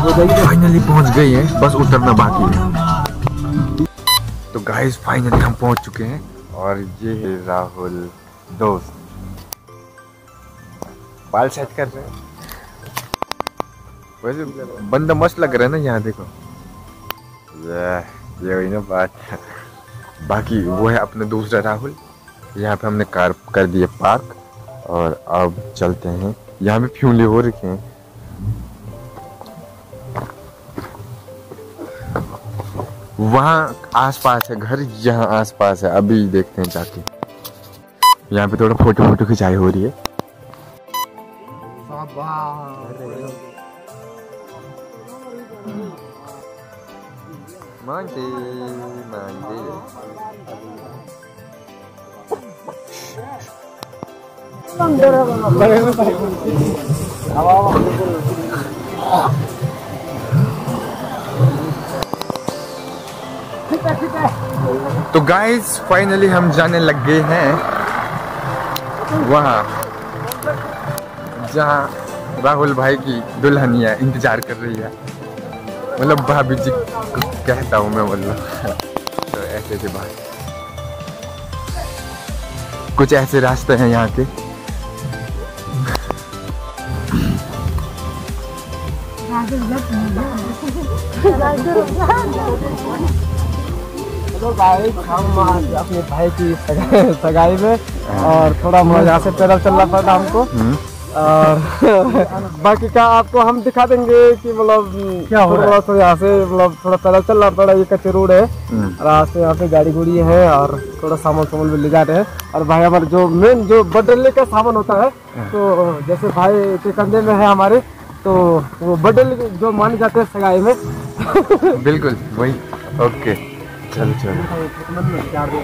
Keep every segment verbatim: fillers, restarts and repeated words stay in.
Finally पहुंच गई है, बस उतरना बाकी है। तो गाइस फाइनली हम पहुंच चुके हैं और ये है राहुल दोस्त, बाल सेट कर रहे हैं। वैसे बंदा मस्त लग रहा है ना यहाँ, देखो ये हुई ना बात। बाकी वो है अपना दूसरा राहुल। यहाँ पे हमने कार कर दिए पार्क और अब चलते हैं। यहाँ पे फ्यूले हो रखे हैं। वहाँ आसपास है घर, यहाँ आसपास है, अभी देखते हैं जाके। यहाँ पे थोड़ा फोटो फोटो खिंचाई हो रही है। मांझे मांझे तो गाइस फाइनली हम जाने लग गए हैं वहाँ जहाँ राहुल भाई की दुल्हनिया इंतजार कर रही है। मतलब भाभी जी को कहता हूँ मैं, मतलब तो ऐसे ऐसे बात, कुछ ऐसे रास्ते हैं यहाँ के। तो भाई हम अपने भाई की सगाई में और थोड़ा मजा से पैदल चलना पड़ा हमको। और बाकी का आपको हम दिखा देंगे कि मतलब क्या हो रहा है। तो यहाँ से मतलब थोड़ा पैदल चलना पड़ा, ये कच्चे रोड है, रास्ते यहाँ पे गाड़ी गुड़ी है और थोड़ा सामान सामान भी ले जा रहे हैं। और भाई हमारे जो मेन जो बडले का सामान होता है, तो जैसे भाई के कंधे में है हमारे, तो वो बडल जो माने जाते हैं सगाई में। बिल्कुल वही। ओके चलो चलो।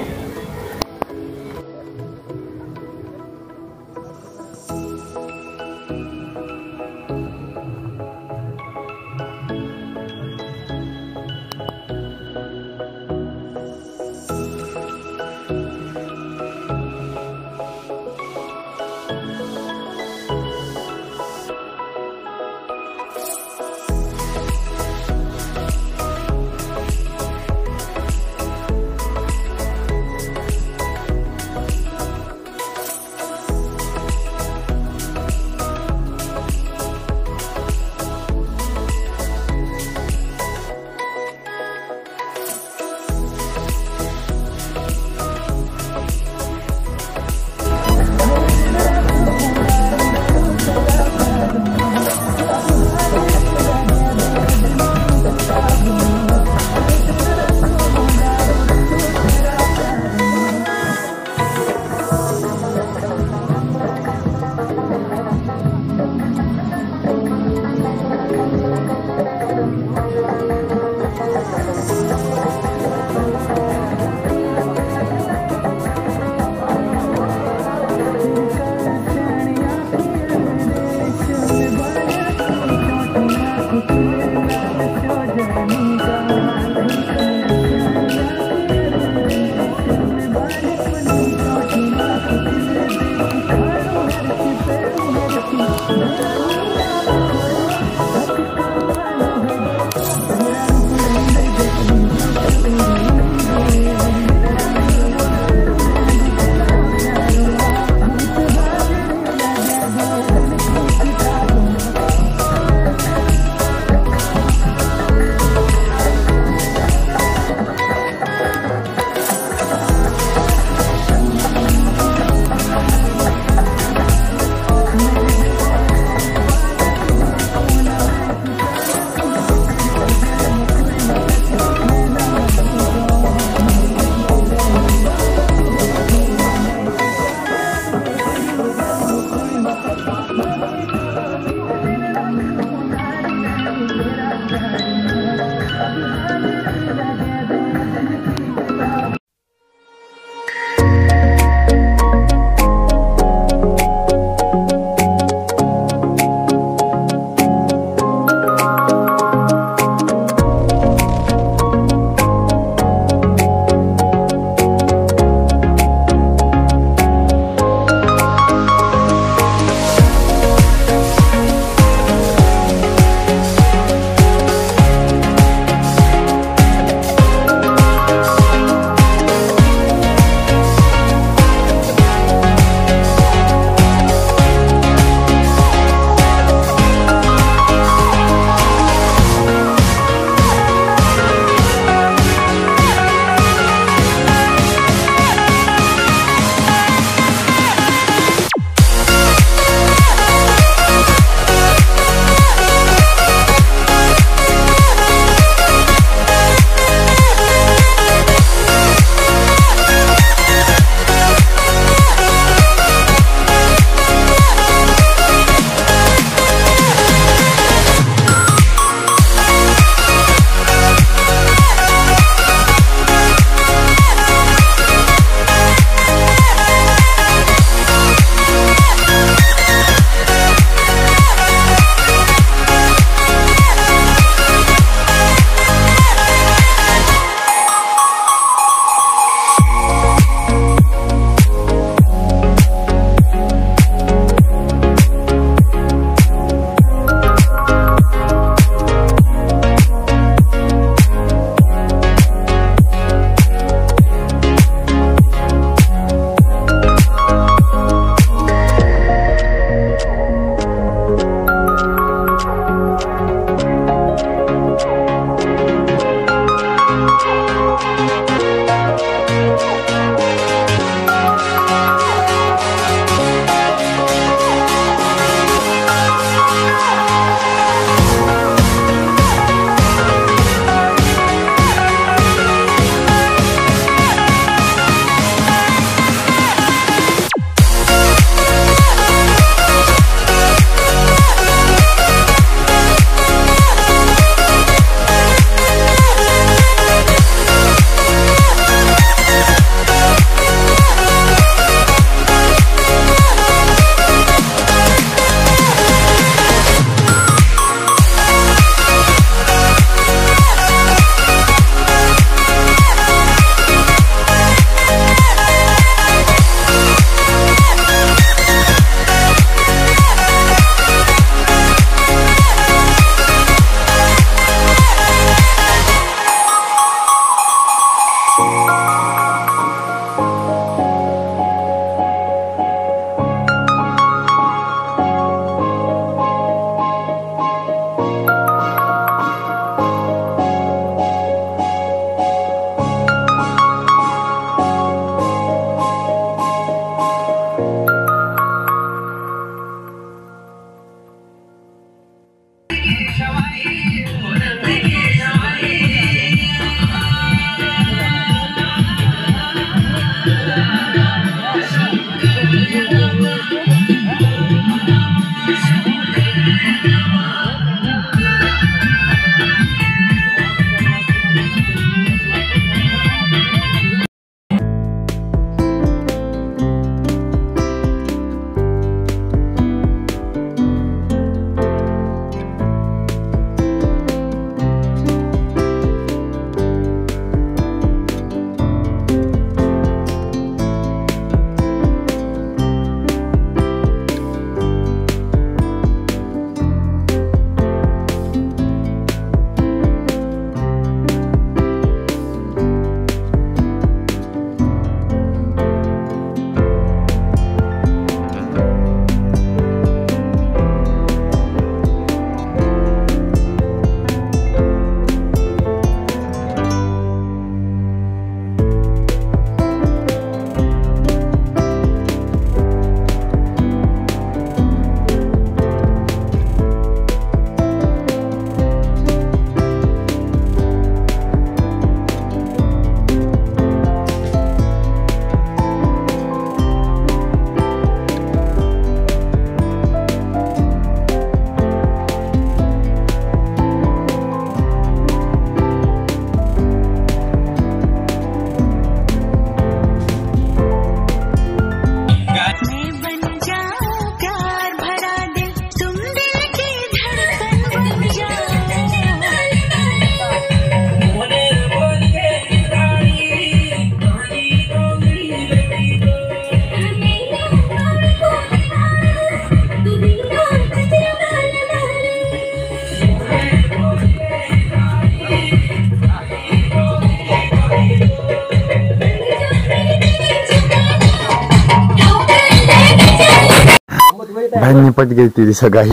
भाई निपट गई तेरी सगाई।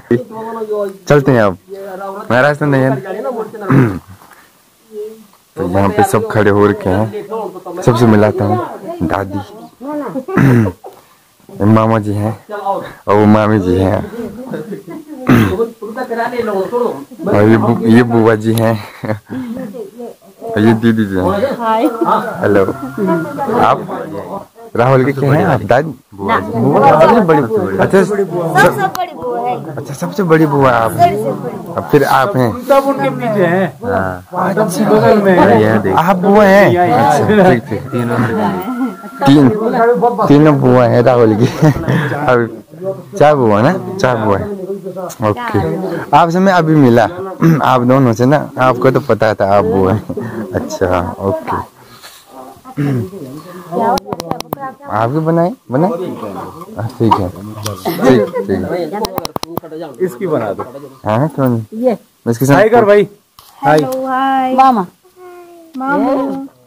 चलते हैं अब, मेरा रास्ता नहीं है। तो यहाँ पे सब खड़े हो रखे हैं, सबसे मिलाता हूँ। दादी, मामा जी हैं और वो मामी जी हैं और ये बु, ये बुआ जी हैं और ये दीदी जी हैं। हेलो, आप राहुल के क्या हैं आप? दादी, बुआ जी, बुआ सबसे बड़ी। अच्छा, सबसे बड़ी बुआ है। अच्छा, सबसे बड़ी बुआ आप, अब फिर आप हैं, सब उनके पीछे हैं। बगल में आप बुआ हैं। अच्छा, ठीक ठीक, तीनों तीन तीनों बुआ हैं राहुल की। अब चार बुआ ना, चार बुआ है। ओके, आपसे मैं अभी मिला, आप दोनों से ना, आपको तो पता था आप बुआ हैं। अच्छा, ओके। आपके बनाए बनाए ठीक है, ठीक ठीक। इसकी बना दो। हाँ क्यों नहीं, ये इसके साथ भाई। मामा मामू